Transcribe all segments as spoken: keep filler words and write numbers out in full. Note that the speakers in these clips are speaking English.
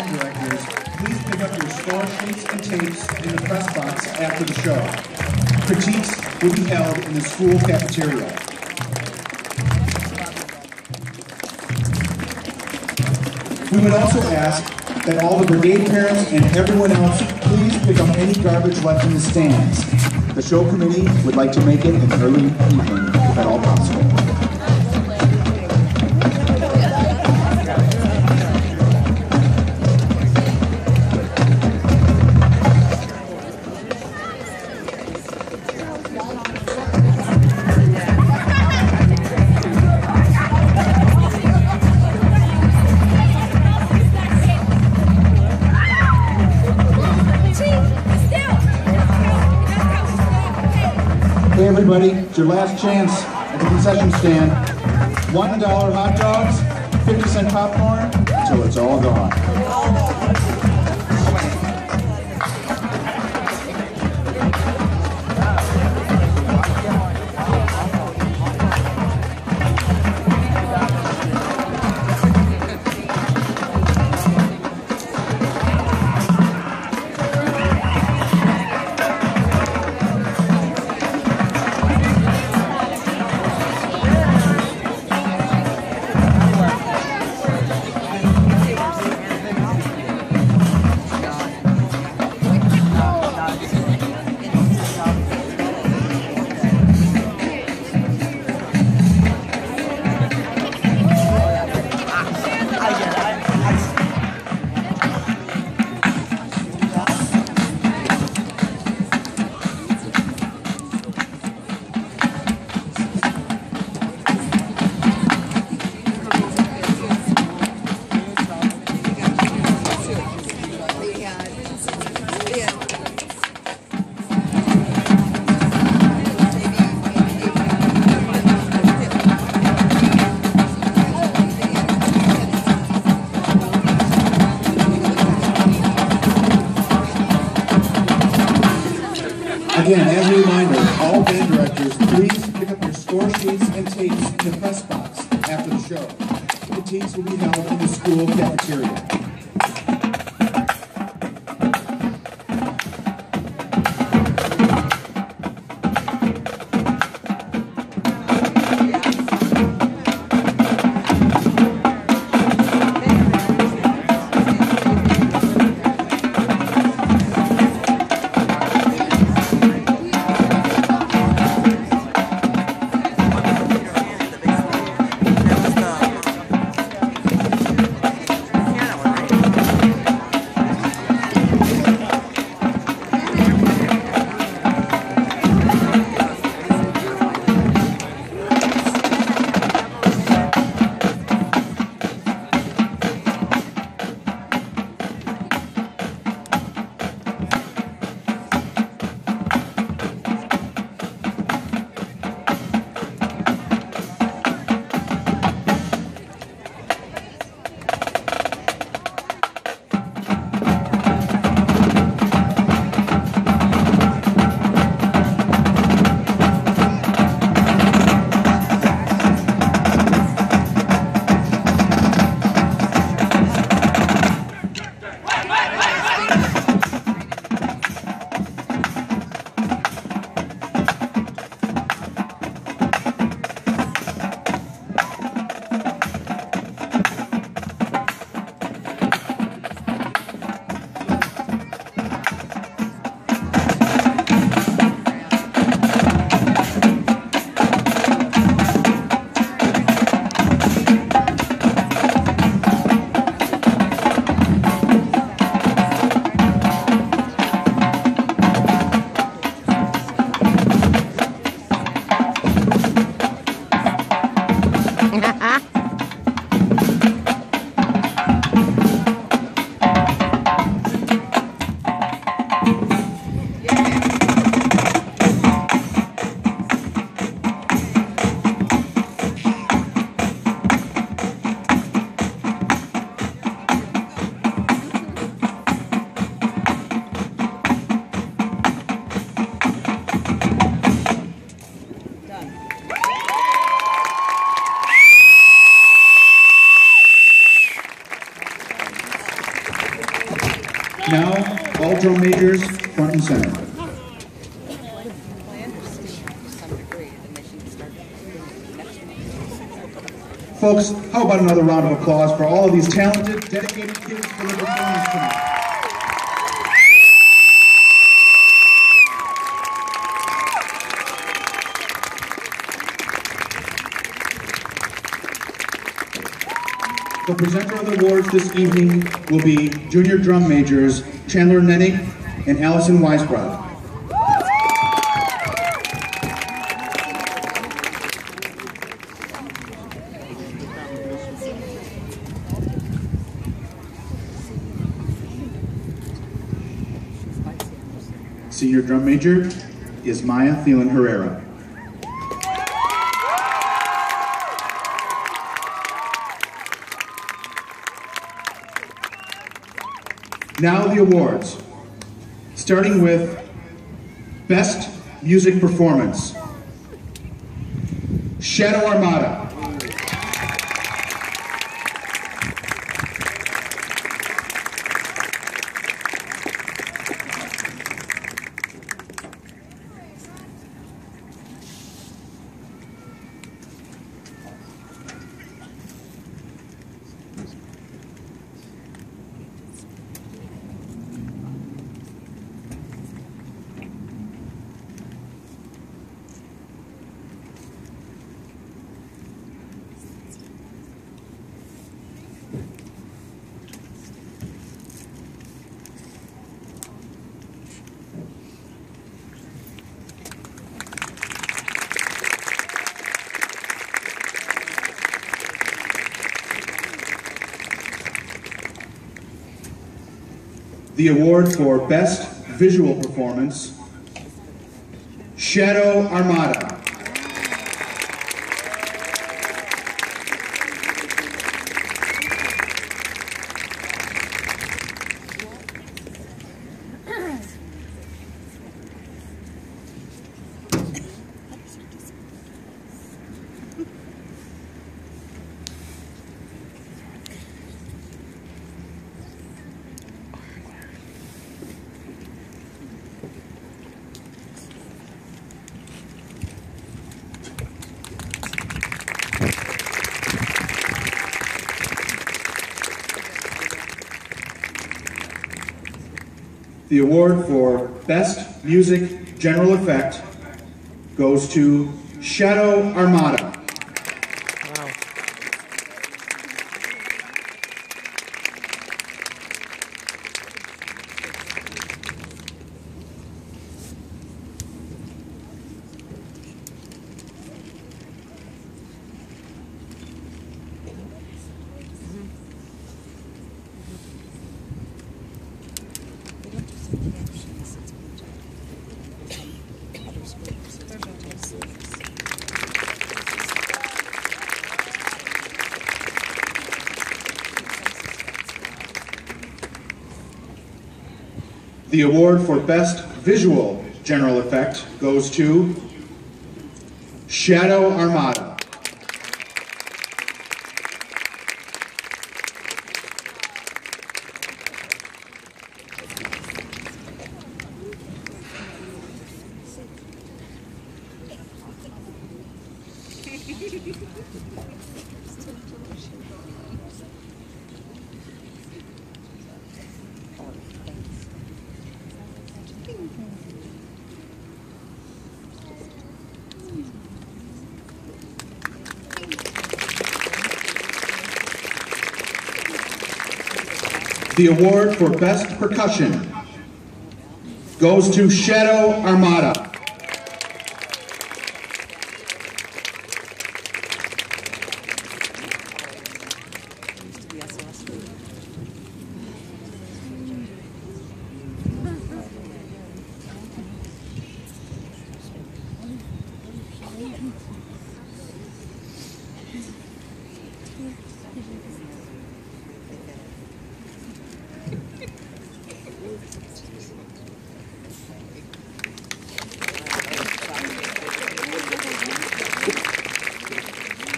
band directors, please pick up your score sheets and tapes in the press box after the show. Critiques will be held in the school cafeteria. We would also ask that all the brigade parents and everyone else please pick up any garbage left in the stands. The show committee would like to make it an early evening if at all possible. Hey everybody, it's your last chance at the concession stand. one dollar hot dogs, fifty cent popcorn, until it's all gone. Again, as a reminder, all band directors, please pick up your score sheets and tapes in the press box after the show. The tapes will be held in the school cafeteria. Piano. Now, all drum majors, front and center. Folks, how about another round of applause for all of these talented, dedicated kids for their performance tonight. The presenter of the awards this evening will be junior drum majors Chandler Nennig and Allison Weisbrod. Senior drum major is Maya Thielen Herrera. Now the awards, starting with Best Music Performance, Shadow Armada. The award for Best Visual Performance, Shadow Armada. The award for Best Music General Effect goes to Shadow Armada. Wow. The award for Best Visual General Effect goes to Shadow Armada. The award for Best Percussion goes to Shadow Armada.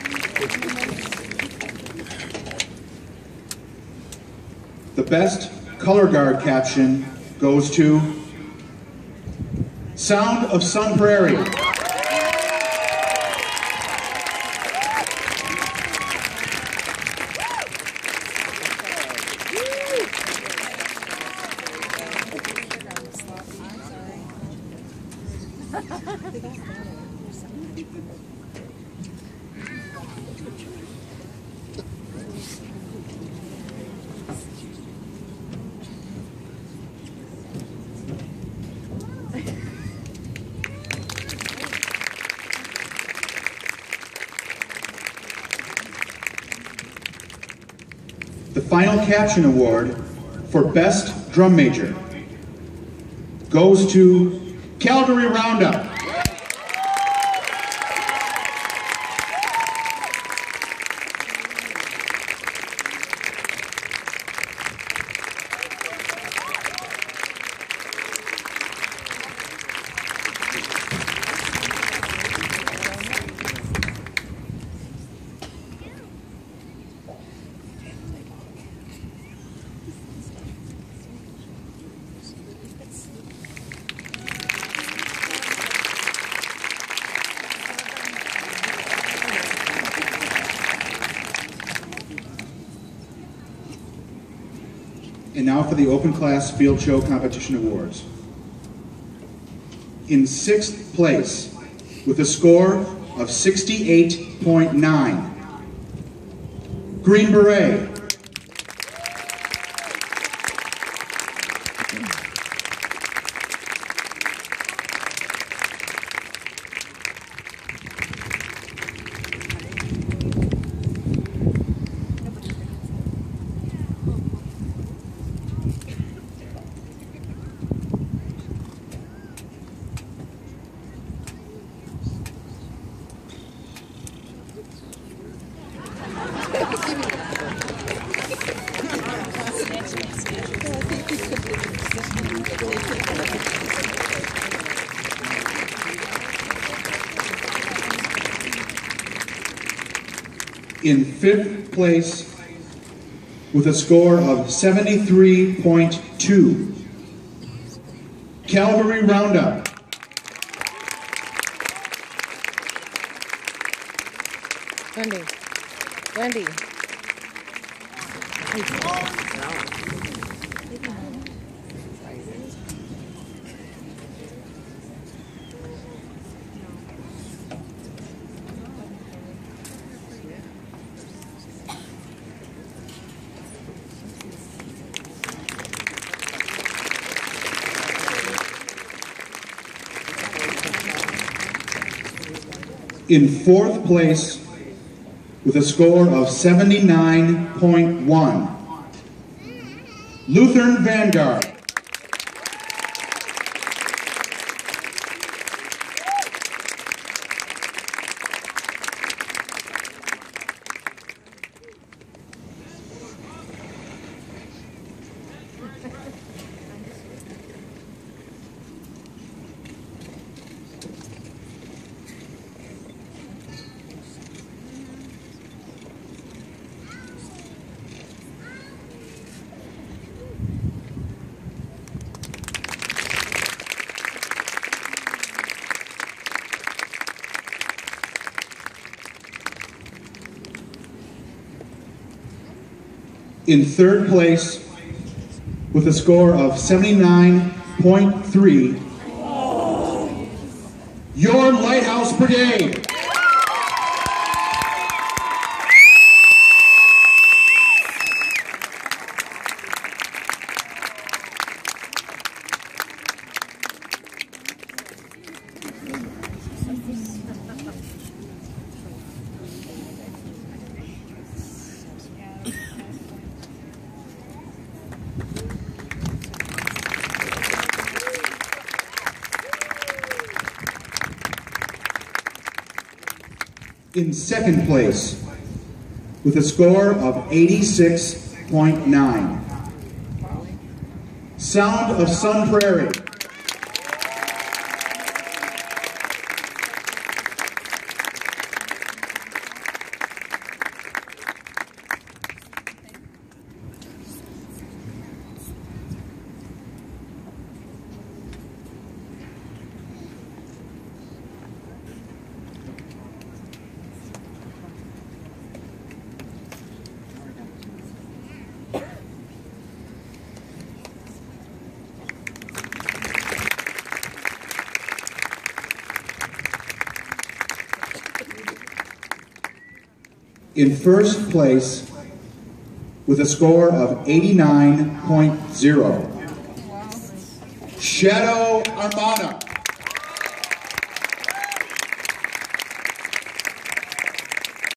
The Best color guard caption goes to Sound of Sun Prairie. The final caption award for Best Drum Major goes to Calgary Roundup. And now for the Open Class Field Show Competition Awards. In sixth place, with a score of sixty-eight point nine, Green Beret. In fifth place, with a score of seventy-three point two, Calgary Roundup. Wendy. Wendy. In fourth place, with a score of seventy-nine point one, Lutheran Vanguard. In third place, with a score of seventy-nine point three, your Lighthouse Brigade. In second place, with a score of eighty-six point nine, Sound of Sun Prairie. in first place with a score of eighty-nine point zero. Shadow Armada.